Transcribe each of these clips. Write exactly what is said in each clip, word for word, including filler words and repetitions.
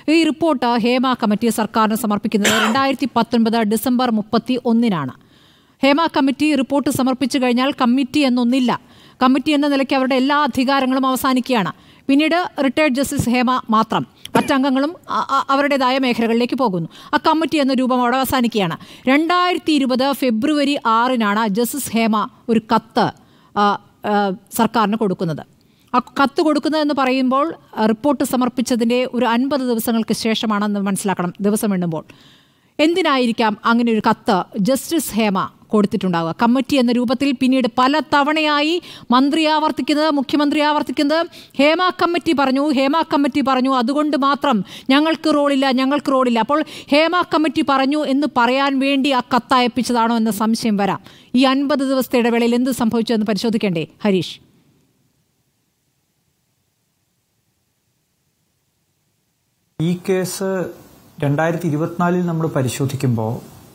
ഈ report Hema committee സർക്കാരിന് സമർപ്പിക്കുന്നത് രണ്ടായിരത്തി പത്തൊൻപത് ഡിസംബർ മുപ്പത്തി ഒന്നിനാണ്. ഹേമ കമ്മിറ്റി റിപ്പോർട്ട് സമർപ്പിച്ചു കഴിഞ്ഞാൽ കമ്മിറ്റി എന്നൊന്നില്ല. കമ്മിറ്റി എന്ന നിലയ്ക്ക് അവരുടെ എല്ലാ അധികാരങ്ങളും അവസാനിക്കുകയാണ്. പിന്നീട് റിട്ടയർഡ് ജസ്റ്റിസ് ഹേമ മാത്രം, മറ്റംഗങ്ങളും അവരുടേതായ മേഖലകളിലേക്ക് പോകുന്നു. ആ കമ്മിറ്റി എന്ന രൂപം അവിടെ അവസാനിക്കുകയാണ്. രണ്ടായിരത്തി ഇരുപത് ഫെബ്രുവരി ആറിനാണ് ജസ്റ്റിസ് ഹേമ ഒരു കത്ത് സർക്കാരിന് കൊടുക്കുന്നത്. ആ കത്ത് കൊടുക്കുന്നതെന്ന് പറയുമ്പോൾ റിപ്പോർട്ട് സമർപ്പിച്ചതിൻ്റെ ഒരു അൻപത് ദിവസങ്ങൾക്ക് ശേഷമാണെന്ന് മനസ്സിലാക്കണം. ദിവസം എണ്ണുമ്പോൾ എന്തിനായിരിക്കാം അങ്ങനെ ഒരു കത്ത് ജസ്റ്റിസ് ഹേമ കൊടുത്തിട്ടുണ്ടാവുക? കമ്മിറ്റി എന്ന രൂപത്തിൽ പിന്നീട് പല തവണയായി മന്ത്രി ആവർത്തിക്കുന്നത്, മുഖ്യമന്ത്രി ആവർത്തിക്കുന്നത് ഹേമ കമ്മിറ്റി പറഞ്ഞു, ഹേമ കമ്മിറ്റി പറഞ്ഞു, അതുകൊണ്ട് മാത്രം ഞങ്ങൾക്ക് റോളില്ല, ഞങ്ങൾക്ക് റോളില്ല. അപ്പോൾ ഹേമ കമ്മിറ്റി പറഞ്ഞു എന്ന് പറയാൻ വേണ്ടി ആ കത്ത് അയപ്പിച്ചതാണോ എന്ന സംശയം വരാം. ഈ അൻപത് ദിവസത്തെ ഇടവേളയിൽ എന്ത് സംഭവിച്ചു എന്ന് പരിശോധിക്കേണ്ടേ ഹരീഷ്? ഈ കേസ് രണ്ടായിരത്തി ഇരുപത്തിനാലിൽ നമ്മൾ പരിശോധിക്കുമ്പോൾ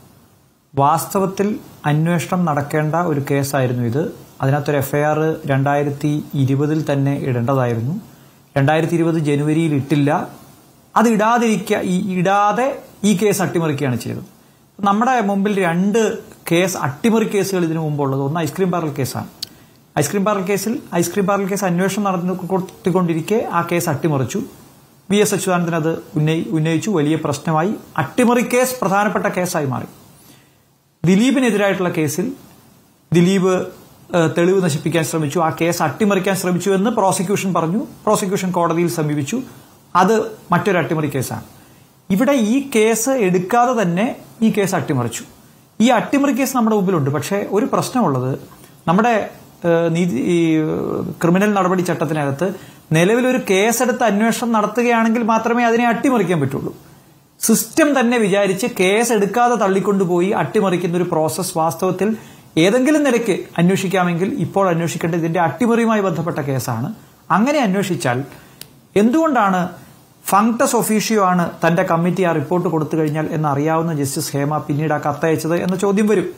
വാസ്തവത്തിൽ അന്വേഷണം നടക്കേണ്ട ഒരു കേസായിരുന്നു ഇത്. അതിനകത്തൊരു എഫ്ഐആർ രണ്ടായിരത്തി ഇരുപതിൽ തന്നെ ഇടേണ്ടതായിരുന്നു. രണ്ടായിരത്തി ഇരുപത് ജനുവരിയിൽ ഇട്ടില്ല. അത് ഇടാതിരിക്കുക ഈ ഇടാതെ ഈ കേസ് അട്ടിമറിക്കുകയാണ് ചെയ്തത്. നമ്മുടെ മുമ്പിൽ രണ്ട് കേസ് അട്ടിമറി കേസുകൾ ഇതിനു മുമ്പുള്ളത്. ഒന്ന് ഐസ്ക്രീം പാർലർ കേസാണ്. ഐസ്ക്രീം പാർലർ കേസിൽ ഐസ്ക്രീം പാർലർ കേസ് അന്വേഷണം നടത്തിക്കൊണ്ടിരിക്കെ ആ കേസ് അട്ടിമറിച്ചു. വി എസ് അച്യുതാനന്ദൻ അത് ഉന്നയി ഉന്നയിച്ചു വലിയ പ്രശ്നമായി. അട്ടിമറി കേസ് പ്രധാനപ്പെട്ട കേസായി മാറി. ദിലീപിനെതിരായിട്ടുള്ള കേസിൽ ദിലീപ് തെളിവ് നശിപ്പിക്കാൻ ശ്രമിച്ചു, ആ കേസ് അട്ടിമറിക്കാൻ ശ്രമിച്ചു എന്ന് പ്രോസിക്യൂഷൻ പറഞ്ഞു. പ്രോസിക്യൂഷൻ കോടതിയിൽ സമീപിച്ചു. അത് മറ്റൊരു അട്ടിമറി കേസാണ്. ഇവിടെ ഈ കേസ് എടുക്കാതെ തന്നെ ഈ കേസ് അട്ടിമറിച്ചു. ഈ അട്ടിമറി കേസ് നമ്മുടെ മുമ്പിലുണ്ട്. പക്ഷേ ഒരു പ്രശ്നമുള്ളത്, നമ്മുടെ നീതി ക്രിമിനൽ നടപടി ചട്ടത്തിനകത്ത് നിലവിലൊരു കേസെടുത്ത് അന്വേഷണം നടത്തുകയാണെങ്കിൽ മാത്രമേ അതിനെ അട്ടിമറിക്കാൻ പറ്റുള്ളൂ. സിസ്റ്റം തന്നെ വിചാരിച്ച് കേസ് എടുക്കാതെ തള്ളിക്കൊണ്ടുപോയി അട്ടിമറിക്കുന്ന ഒരു പ്രോസസ് വാസ്തവത്തിൽ ഏതെങ്കിലും നിലയ്ക്ക് അന്വേഷിക്കാമെങ്കിൽ ഇപ്പോൾ അന്വേഷിക്കേണ്ടത് ഇതിന്റെ അട്ടിമറിയുമായി ബന്ധപ്പെട്ട കേസാണ്. അങ്ങനെ അന്വേഷിച്ചാൽ എന്തുകൊണ്ടാണ് ഫങ്ക്ടസ് ഒഫീഷ്യോ ആണ് തന്റെ കമ്മിറ്റി ആ റിപ്പോർട്ട് കൊടുത്തു കഴിഞ്ഞാൽ എന്നറിയാവുന്ന ജസ്റ്റിസ് ഹേമ പിന്നീട് ആ കത്തയച്ചത് എന്ന ചോദ്യം വരും.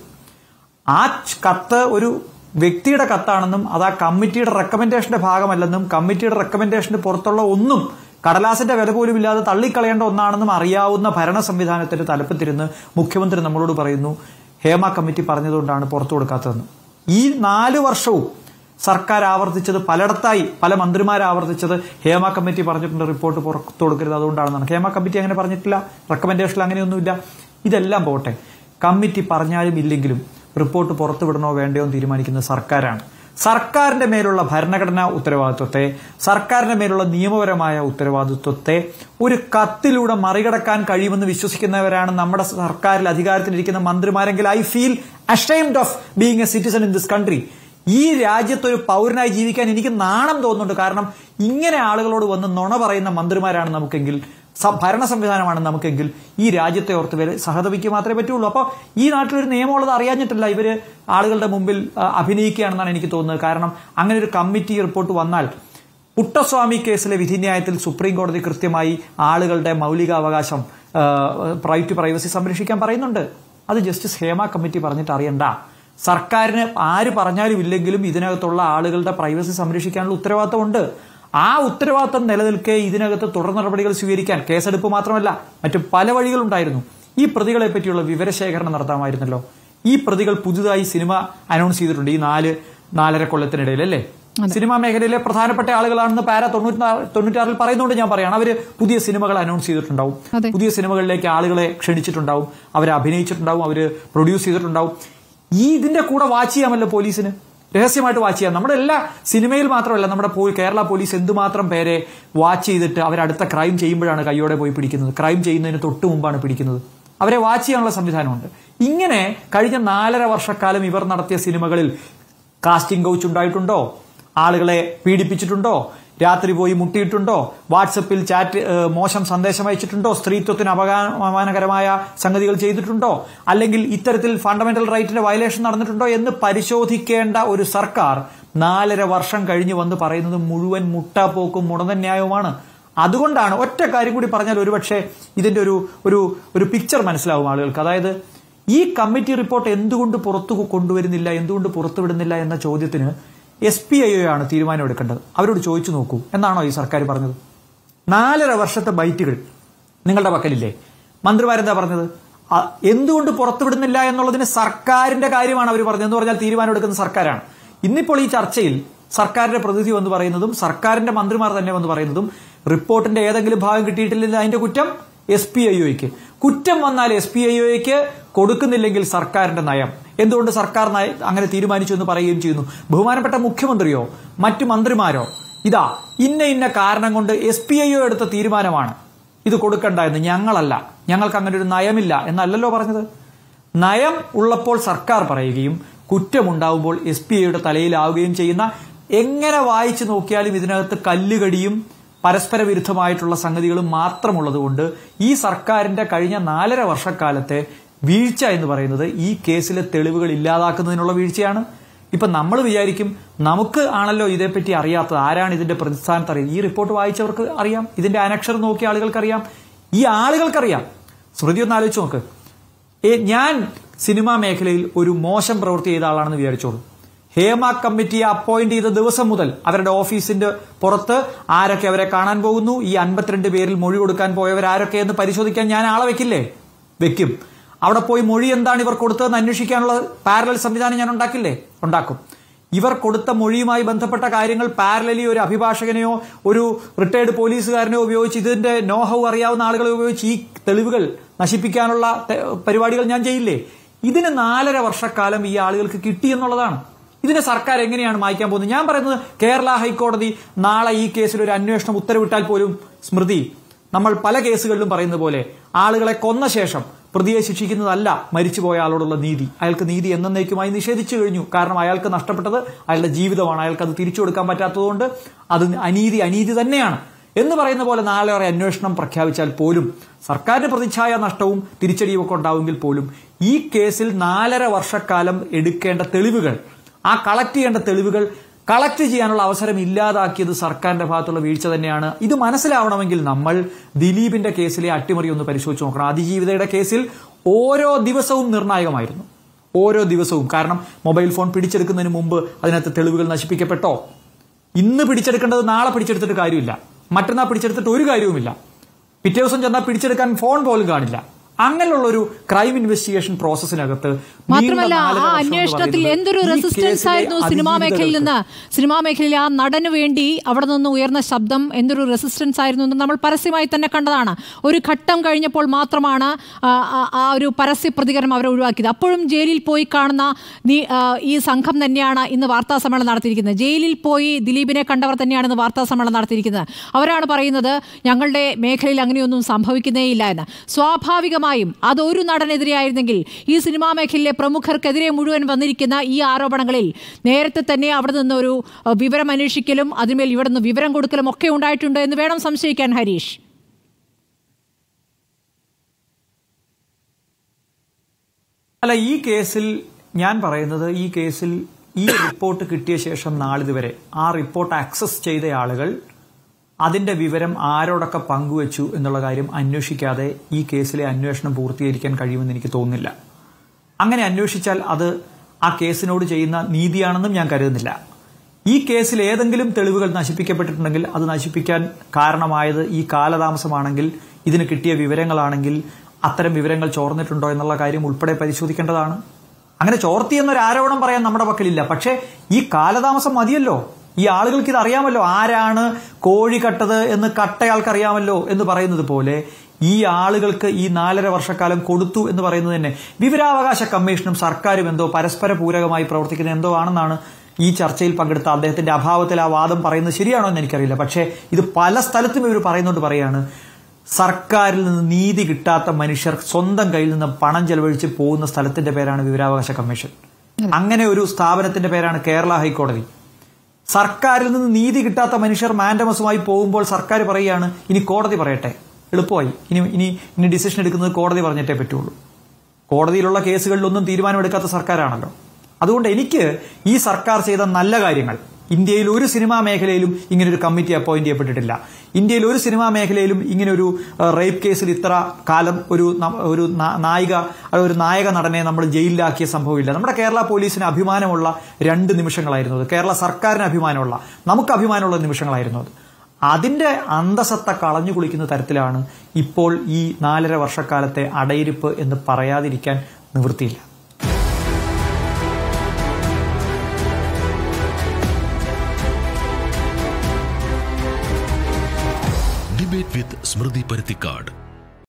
ആ കത്ത് ഒരു വ്യക്തിയുടെ കത്താണെന്നും അത് ആ കമ്മിറ്റിയുടെ റെക്കമെൻഡേഷന്റെ ഭാഗമല്ലെന്നും കമ്മിറ്റിയുടെ റെക്കമെൻഡേഷന് പുറത്തുള്ള ഒന്നും കടലാസിന്റെ വില പോലും ഇല്ലാതെ തള്ളിക്കളയേണ്ട ഒന്നാണെന്നും അറിയാവുന്ന ഭരണ സംവിധാനത്തിന്റെ തലപ്പത്തിരുന്ന് മുഖ്യമന്ത്രി നമ്മളോട് പറയുന്നു ഹേമ കമ്മിറ്റി പറഞ്ഞതുകൊണ്ടാണ് പുറത്തു കൊടുക്കാത്തതെന്ന്. ഈ നാല് വർഷവും സർക്കാർ ആവർത്തിച്ചത്, പലയിടത്തായി പല മന്ത്രിമാർ ആവർത്തിച്ചത് ഹേമ കമ്മിറ്റി പറഞ്ഞിട്ടുണ്ട് റിപ്പോർട്ട് പുറത്തു കൊടുക്കരുത് അതുകൊണ്ടാണെന്നാണ്. ഹേമ കമ്മിറ്റി അങ്ങനെ പറഞ്ഞിട്ടില്ല. റെക്കമെൻഡേഷനിൽ അങ്ങനെയൊന്നുമില്ല. ഇതെല്ലാം പോട്ടെ, കമ്മിറ്റി പറഞ്ഞാലും ഇല്ലെങ്കിലും റിപ്പോർട്ട് പുറത്തുവിടണോ വേണ്ടയോ എന്ന് തീരുമാനിക്കുന്നത് സർക്കാരാണ്. സർക്കാരിന്റെ മേലുള്ള ഭരണഘടനാ ഉത്തരവാദിത്വത്തെ, സർക്കാരിന്റെ മേലുള്ള നിയമപരമായ ഉത്തരവാദിത്വത്തെ ഒരു കത്തിലൂടെ മറികടക്കാൻ കഴിയുമെന്ന് വിശ്വസിക്കുന്നവരാണ് നമ്മുടെ സർക്കാരിൽ അധികാരത്തിലിരിക്കുന്ന മന്ത്രിമാരെങ്കിൽ I feel ashamed of being a citizen in this country. ഈ രാജ്യത്തൊരു പൗരനായി ജീവിക്കാൻ എനിക്ക് നാണം തോന്നുന്നുണ്ട്. കാരണം ഇങ്ങനെ ആളുകളോട് വന്ന് നുണ പറയുന്ന മന്ത്രിമാരാണ് നമുക്കെങ്കിൽ, ഭരണ സംവിധാനമാണ് നമുക്കെങ്കിൽ ഈ രാജ്യത്തെ ഓർത്ത് വരെ സഹതപിക്ക് മാത്രമേ പറ്റുള്ളൂ. അപ്പോൾ ഈ നാട്ടിലൊരു നിയമമുള്ളത് അറിയാഞ്ഞിട്ടില്ല ഇവര് ആളുകളുടെ മുമ്പിൽ അഭിനയിക്കുകയാണെന്നാണ് എനിക്ക് തോന്നുന്നത്. കാരണം അങ്ങനെ ഒരു കമ്മിറ്റി റിപ്പോർട്ട് വന്നാൽ പുട്ടസ്വാമി കേസിലെ വിധിന്യായത്തിൽ സുപ്രീം കോടതി കൃത്യമായി ആളുകളുടെ മൗലികാവകാശം, റൈറ്റ് ടു പ്രൈവസി സംരക്ഷിക്കാൻ പറയുന്നുണ്ട്. അത് ജസ്റ്റിസ് ഹേമ കമ്മിറ്റി പറഞ്ഞിട്ട് അറിയണ്ട. സർക്കാരിന് ആര് പറഞ്ഞാലും ഇല്ലെങ്കിലും ഇതിനകത്തുള്ള ആളുകളുടെ പ്രൈവസി സംരക്ഷിക്കാനുള്ള ഉത്തരവാദിത്തമുണ്ട്. ആ ഉത്തരവാദിത്തം നിലനിൽക്കെ ഇതിനകത്ത് തുടർ നടപടികൾ സ്വീകരിക്കാൻ കേസെടുപ്പ് മാത്രമല്ല മറ്റു പല വഴികളുണ്ടായിരുന്നു. ഈ പ്രതികളെ പറ്റിയുള്ള വിവരശേഖരണം നടത്താമായിരുന്നല്ലോ. ഈ പ്രതികൾ പുതുതായി സിനിമ അനൗൺസ് ചെയ്തിട്ടുണ്ട് ഈ നാല് നാലര കൊല്ലത്തിനിടയിൽ അല്ലേ. സിനിമാ മേഖലയിലെ പ്രധാനപ്പെട്ട ആളുകളാണെന്ന് പാര തൊണ്ണൂറ്റി തൊണ്ണൂറ്റാറിൽ പറയുന്നുണ്ട്. ഞാൻ പറയാണ്, അവര് പുതിയ സിനിമകൾ അനൗൺസ് ചെയ്തിട്ടുണ്ടാവും, പുതിയ സിനിമകളിലേക്ക് ആളുകളെ ക്ഷണിച്ചിട്ടുണ്ടാവും, അവരെ അഭിനയിച്ചിട്ടുണ്ടാവും, അവര് പ്രൊഡ്യൂസ് ചെയ്തിട്ടുണ്ടാവും. ഈ ഇതിന്റെ കൂടെ വാച്ച് ചെയ്യാമല്ലോ പോലീസിന്, രഹസ്യമായിട്ട് വാച്ച് ചെയ്യാം. നമ്മുടെ എല്ലാ സിനിമയിൽ മാത്രമല്ല, നമ്മുടെ കേരള പോലീസ് എന്തുമാത്രം പേരെ വാച്ച് ചെയ്തിട്ട് അവരടുത്ത ക്രൈം ചെയ്യുമ്പോഴാണ് കയ്യോടെ പോയി പിടിക്കുന്നത്. ക്രൈം ചെയ്യുന്നതിന് തൊട്ട് മുമ്പാണ് പിടിക്കുന്നത്. അവരെ വാച്ച് ചെയ്യാനുള്ള സംവിധാനമുണ്ട്. ഇങ്ങനെ കഴിഞ്ഞ നാലര വർഷക്കാലം ഇവർ നടത്തിയ സിനിമകളിൽ കാസ്റ്റിംഗ് കൗച്ച് ഉണ്ടായിട്ടുണ്ടോ? ആളുകളെ പീഡിപ്പിച്ചിട്ടുണ്ടോ? രാത്രി പോയി മുട്ടിയിട്ടുണ്ടോ? വാട്സപ്പിൽ ചാറ്റ് മോശം സന്ദേശം അയച്ചിട്ടുണ്ടോ? സ്ത്രീത്വത്തിന് അപമാനകരമായ സംഗതികൾ ചെയ്തിട്ടുണ്ടോ? അല്ലെങ്കിൽ ഇത്തരത്തിൽ ഫണ്ടമെന്റൽ റൈറ്റിന്റെ വയലേഷൻ നടന്നിട്ടുണ്ടോ എന്ന് പരിശോധിക്കേണ്ട ഒരു സർക്കാർ നാലര വർഷം കഴിഞ്ഞ് വന്ന് പറയുന്നത് മുഴുവൻ മുട്ടാപ്പോക്കും മുടന്തന്യായവുമാണ്. അതുകൊണ്ടാണ് ഒറ്റ കാര്യം കൂടി പറഞ്ഞാൽ ഒരുപക്ഷെ ഇതിന്റെ ഒരു ഒരു ഒരു പിക്ചർ മനസ്സിലാവും ആളുകൾക്ക്. അതായത് ഈ കമ്മിറ്റി റിപ്പോർട്ട് എന്തുകൊണ്ട് പുറത്തു കൊണ്ടുവരുന്നില്ല, എന്തുകൊണ്ട് പുറത്തുവിടുന്നില്ല എന്ന ചോദ്യത്തിന് എസ് പി ഐ ആണ് തീരുമാനം എടുക്കേണ്ടത്. അവരോട് ചോദിച്ചു നോക്കൂ എന്നാണോ ഈ സർക്കാർ പറഞ്ഞത്? നാലര വർഷത്തെ ബൈറ്റുകൾ നിങ്ങളുടെ പക്കലില്ലേ? മന്ത്രിമാരെന്താ പറഞ്ഞത്? എന്തുകൊണ്ട് പുറത്തുവിടുന്നില്ല എന്നുള്ളതിന് സർക്കാരിന്റെ കാര്യമാണ് അവർ പറഞ്ഞത്. എന്ന് പറഞ്ഞാൽ തീരുമാനം എടുക്കുന്ന സർക്കാരാണ്. ഇന്നിപ്പോൾ ഈ ചർച്ചയിൽ സർക്കാരിന്റെ പ്രതിനിധി വന്ന് പറയുന്നതും സർക്കാരിന്റെ മന്ത്രിമാർ തന്നെ വന്ന് പറയുന്നതും റിപ്പോർട്ടിന്റെ ഏതെങ്കിലും ഭാഗം കിട്ടിയിട്ടില്ലെങ്കിൽ അതിന്റെ കുറ്റം എസ് പി ഐ ഒയ്ക്ക്. കുറ്റം വന്നാൽ എസ് പി ഐ ഒയ്ക്ക്, കൊടുക്കുന്നില്ലെങ്കിൽ സർക്കാരിന്റെ നയം. എന്തുകൊണ്ട് സർക്കാർ അങ്ങനെ തീരുമാനിച്ചു എന്ന് പറയുകയും ചെയ്യുന്നു. ബഹുമാനപ്പെട്ട മുഖ്യമന്ത്രിയോ മറ്റു മന്ത്രിമാരോ ഇതാ ഇന്ന ഇന്ന കാരണം കൊണ്ട് എസ് പി ഐ ഒ എടുത്ത തീരുമാനമാണ് ഇത് കൊടുക്കണ്ട എന്ന്, ഞങ്ങളല്ല, ഞങ്ങൾക്ക് അങ്ങനെ ഒരു നയമില്ല എന്നല്ലല്ലോ പറഞ്ഞത്. നയം ഉള്ളപ്പോൾ സർക്കാർ പറയുകയും കുറ്റമുണ്ടാവുമ്പോൾ എസ് പി ഐയുടെ തലയിലാവുകയും ചെയ്യുന്ന, എങ്ങനെ വായിച്ചു നോക്കിയാലും ഇതിനകത്ത് കല്ലുകടിയും പരസ്പര വിരുദ്ധമായിട്ടുള്ള സംഗതികളും മാത്രമുള്ളതുകൊണ്ട് ഈ സർക്കാരിന്റെ കഴിഞ്ഞ നാലര വർഷക്കാലത്തെ വീഴ്ച എന്ന് പറയുന്നത് ഈ കേസിലെ തെളിവുകൾ ഇല്ലാതാക്കുന്നതിനുള്ള വീഴ്ചയാണ്. ഇപ്പൊ നമ്മൾ വിചാരിക്കും നമുക്ക് ആണല്ലോ ഇതേപ്പറ്റി അറിയാത്തത്, ആരാണ് ഇതിന്റെ പ്രതിസ്ഥാനത്ത് അറിയാം? ഈ റിപ്പോർട്ട് വായിച്ചവർക്ക് അറിയാം, ഇതിന്റെ അനക്ഷരം നോക്കിയ ആളുകൾക്കറിയാം, ഈ ആളുകൾക്കറിയാം. സ്മൃതി ഒന്ന് ആലോചിച്ച് നോക്ക്. ഏ ഞാൻ സിനിമാ മേഖലയിൽ ഒരു മോശം പ്രവൃത്തി ചെയ്ത ആളാണെന്ന് വിചാരിച്ചോളൂ. ഹേമ കമ്മിറ്റിയെ അപ്പോയിന്റ് ചെയ്ത ദിവസം മുതൽ അവരുടെ ഓഫീസിന്റെ പുറത്ത് ആരൊക്കെ അവരെ കാണാൻ പോകുന്നു, ഈ അൻപത്തിരണ്ട് പേരിൽ മൊഴി കൊടുക്കാൻ പോയവർ ആരൊക്കെ എന്ന് പരിശോധിക്കാൻ ഞാൻ ആളെ വെക്കില്ലേ? വെക്കും. അവിടെ പോയി മൊഴി എന്താണ് ഇവർ കൊടുത്തതെന്ന് അന്വേഷിക്കാനുള്ള പാരലൽ സംവിധാനം ഞാൻ ഉണ്ടാക്കില്ലേ? ഉണ്ടാക്കും. ഇവർ കൊടുത്ത മൊഴിയുമായി ബന്ധപ്പെട്ട കാര്യങ്ങൾ പാരലലി ഒരു അഭിഭാഷകനെയോ ഒരു റിട്ടയർഡ് പോലീസുകാരനെയോ ഉപയോഗിച്ച്, ഇതിന്റെ നോഹൗ അറിയാവുന്ന ആളുകളെ ഉപയോഗിച്ച് ഈ തെളിവുകൾ നശിപ്പിക്കാനുള്ള പരിപാടികൾ ഞാൻ ചെയ്യില്ലേ? ഇതിന് നാലര വർഷക്കാലം ഈ ആളുകൾക്ക് കിട്ടിയെന്നുള്ളതാണ്. ഇതിനെ സർക്കാർ എങ്ങനെയാണ് മായ്ക്കാൻ പോകുന്നത്? ഞാൻ പറയുന്നത് കേരള ഹൈക്കോടതി നാളെ ഈ കേസിൽ ഒരു അന്വേഷണം ഉത്തരവിട്ടാൽ പോലും, സ്മൃതി, നമ്മൾ പല കേസുകളിലും പറയുന്നത് പോലെ ആളുകളെ കൊന്ന ശേഷം പ്രതിയെ ശിക്ഷിക്കുന്നതല്ല മരിച്ചുപോയ ആളോടുള്ള നീതി. അയാൾക്ക് നീതി എന്നേക്കുമായി നിഷേധിച്ചു കഴിഞ്ഞു. കാരണം അയാൾക്ക് നഷ്ടപ്പെട്ടത് അയാളുടെ ജീവിതമാണ്. അയാൾക്ക് അത് തിരിച്ചു കൊടുക്കാൻ പറ്റാത്തതുകൊണ്ട് അത് അനീതി അനീതി തന്നെയാണ് എന്ന് പറയുന്ന പോലെ നാളെ വരെ അന്വേഷണം പ്രഖ്യാപിച്ചാൽ പോലും സർക്കാരിന്റെ പ്രതിച്ഛായ നഷ്ടവും തിരിച്ചടിയും ഒക്കെ ഉണ്ടാവുമെങ്കിൽ പോലും ഈ കേസിൽ നാലര വർഷക്കാലം എടുക്കേണ്ട തെളിവുകൾ, ആ കളക്ട് ചെയ്യേണ്ട തെളിവുകൾ കളക്ട് ചെയ്യാനുള്ള അവസരം ഇല്ലാതാക്കിയത് സർക്കാരിന്റെ ഭാഗത്തുള്ള വീഴ്ച തന്നെയാണ്. ഇത് മനസ്സിലാവണമെങ്കിൽ നമ്മൾ ദിലീപിന്റെ കേസിലെ അട്ടിമറി ഒന്ന് പരിശോധിച്ച് നോക്കണം. അതിജീവിതയുടെ കേസിൽ ഓരോ ദിവസവും നിർണായകമായിരുന്നു, ഓരോ ദിവസവും. കാരണം മൊബൈൽ ഫോൺ പിടിച്ചെടുക്കുന്നതിന് മുമ്പ് അതിനകത്ത് തെളിവുകൾ നശിപ്പിക്കപ്പെട്ടോ? ഇന്ന് പിടിച്ചെടുക്കേണ്ടത് നാളെ പിടിച്ചെടുത്തിട്ട് കാര്യമില്ല, മറ്റന്നാൾ പിടിച്ചെടുത്തിട്ട് ഒരു കാര്യവുമില്ല, പിറ്റേ ദിവസം ചെന്നാൽ പിടിച്ചെടുക്കാൻ ഫോൺ പോലും കാണില്ല. അങ്ങനെയുള്ള ഒരു ക്രൈം ഇൻവെസ്റ്റിഗേഷൻ പ്രോസസ്സിനകത്ത് മാത്രമല്ല ആ അന്വേഷണത്തിൽ എന്തൊരു റെസിസ്റ്റൻസ് ആയിരുന്നു സിനിമാ മേഖലയിൽ നിന്ന്, സിനിമാ മേഖലയിൽ ആ നടന് വേണ്ടി അവിടെ നിന്ന് ഉയർന്ന ശബ്ദം എന്തൊരു റെസിസ്റ്റൻസ് ആയിരുന്നു എന്ന് നമ്മൾ പരസ്യമായി തന്നെ കണ്ടതാണ്. ഒരു ഘട്ടം കഴിഞ്ഞപ്പോൾ മാത്രമാണ് ആ ഒരു പരസ്യ പ്രതികരണം അവരെ ഒഴിവാക്കിയത്. അപ്പോഴും ജയിലിൽ പോയി കാണുന്ന ഈ സംഘം തന്നെയാണ് ഇന്ന് വാർത്താ സമ്മേളനം നടത്തിയിരിക്കുന്നത്. ജയിലിൽ പോയി ദിലീപിനെ കണ്ടവർ തന്നെയാണ് ഇന്ന് വാർത്താ സമ്മേളനം നടത്തിയിരിക്കുന്നത്. അവരാണ് പറയുന്നത് ഞങ്ങളുടെ മേഖലയിൽ അങ്ങനെയൊന്നും സംഭവിക്കുന്നേയില്ല എന്ന്. സ്വാഭാവികമായി അതൊരു നടനെതിരെ ആയിരുന്നെങ്കിൽ ഈ സിനിമാ മേഖലയിലെ പ്രമുഖർക്കെതിരെ മുഴുവൻ വന്നിരിക്കുന്ന ഈ ആരോപണങ്ങളിൽ നേരത്തെ തന്നെ അവിടെ നിന്നൊരു വിവരം അന്വേഷിക്കലും അതിന്മേൽ ഇവിടെ നിന്ന് വിവരം കൊടുക്കലും ഒക്കെ ഉണ്ടായിട്ടുണ്ട് എന്ന് വേണം സംശയിക്കാൻ. ഹരീഷ്, അല്ല, ഈ കേസിൽ ഞാൻ പറയുന്നത്, ഈ കേസിൽ ഈ റിപ്പോർട്ട് കിട്ടിയ ശേഷം നാളിതുവരെ ആ റിപ്പോർട്ട് ആക്സസ് ചെയ്ത ആളുകൾ അതിന്റെ വിവരം ആരോടൊക്കെ പങ്കുവച്ചു എന്നുള്ള കാര്യം അന്വേഷിക്കാതെ ഈ കേസിലെ അന്വേഷണം പൂർത്തീകരിക്കാൻ കഴിയുമെന്ന് എനിക്ക് തോന്നുന്നില്ല. അങ്ങനെ അന്വേഷിച്ചാൽ അത് ആ കേസിനോട് ചെയ്യുന്ന നീതിയാണെന്നും ഞാൻ കരുതുന്നില്ല. ഈ കേസിൽ ഏതെങ്കിലും തെളിവുകൾ നശിപ്പിക്കപ്പെട്ടിട്ടുണ്ടെങ്കിൽ അത് നശിപ്പിക്കാൻ കാരണമായത് ഈ കാലതാമസമാണെങ്കിൽ, ഇതിന് കിട്ടിയ വിവരങ്ങളാണെങ്കിൽ അത്തരം വിവരങ്ങൾ ചോർന്നിട്ടുണ്ടോ എന്നുള്ള കാര്യം ഉൾപ്പെടെ പരിശോധിക്കേണ്ടതാണ്. അങ്ങനെ ചോർത്തി എന്നൊരു ആരോപണം പറയാൻ നമ്മുടെ പക്കലില്ല. പക്ഷേ ഈ കാലതാമസം മതിയല്ലോ. ഈ ആളുകൾക്ക് ഇത് അറിയാമല്ലോ, ആരാണ് കോഴി കട്ടത് എന്ന് കട്ടയാൾക്കറിയാമല്ലോ എന്ന് പറയുന്നത് പോലെ ഈ ആളുകൾക്ക് ഈ നാലര വർഷക്കാലം കൊടുത്തു എന്ന് പറയുന്നത് തന്നെ വിവരാവകാശ കമ്മീഷനും സർക്കാരും എന്തോ പരസ്പര പൂരകമായി പ്രവർത്തിക്കുന്ന എന്തോ ആണെന്നാണ് ഈ ചർച്ചയിൽ പങ്കെടുത്ത അദ്ദേഹത്തിന്റെ അഭാവത്തിൽ ആ വാദം പറയുന്നത് ശരിയാണോ എന്ന് എനിക്കറിയില്ല. പക്ഷേ ഇത് പല സ്ഥലത്തും ഇവർ പറയുന്നുകൊണ്ട് പറയാണ്, സർക്കാരിൽ നിന്ന് നീതി കിട്ടാത്ത മനുഷ്യർ സ്വന്തം കയ്യിൽ നിന്ന് പണം ചെലവഴിച്ച് പോകുന്ന സ്ഥലത്തിന്റെ പേരാണ് വിവരാവകാശ കമ്മീഷൻ. അങ്ങനെ ഒരു സ്ഥാപനത്തിന്റെ പേരാണ് കേരള ഹൈക്കോടതി. സർക്കാരിൽ നിന്ന് നീതി കിട്ടാത്ത മനുഷ്യർ മാൻഡമസുമായി പോകുമ്പോൾ സർക്കാർ പറയുകയാണ് ഇനി കോടതി പറയട്ടെ, എളുപ്പമായി, ഇനി ഇനി ഇനി ഡിസിഷൻ എടുക്കുന്നത് കോടതി പറഞ്ഞിട്ടേ പറ്റുള്ളൂ. കോടതിയിലുള്ള കേസുകളിലൊന്നും തീരുമാനമെടുക്കാത്ത സർക്കാരാണല്ലോ. അതുകൊണ്ട് എനിക്ക് ഈ സർക്കാർ ചെയ്ത നല്ല കാര്യങ്ങൾ, ഇന്ത്യയിൽ ഒരു സിനിമാ മേഖലയിലും ഇങ്ങനൊരു കമ്മിറ്റി അപ്പോയിന്റ് ചെയ്യപ്പെട്ടിട്ടില്ല. ഇന്ത്യയിൽ ഒരു സിനിമാ മേഖലയിലും ഇങ്ങനൊരു റേപ്പ് കേസിൽ ഇത്ര കാലം ഒരു ഒരു നായിക ഒരു നായക നടനെ നമ്മൾ ജയിലിലാക്കിയ സംഭവമില്ല. നമ്മുടെ കേരള പോലീസിന് അഭിമാനമുള്ള രണ്ട് നിമിഷങ്ങളായിരുന്നു അത്. കേരള സർക്കാരിന് അഭിമാനമുള്ള, നമുക്ക് അഭിമാനമുള്ള നിമിഷങ്ങളായിരുന്നു അത്. അതിന്റെ അന്തസത്ത കളഞ്ഞു കുളിക്കുന്ന തരത്തിലാണ് ഇപ്പോൾ ഈ നാലര വർഷക്കാലത്തെ അടയിരിപ്പ് എന്ന് പറയാതിരിക്കാൻ നിവൃത്തിയില്ല. Debate with Smruthi Paruthikad.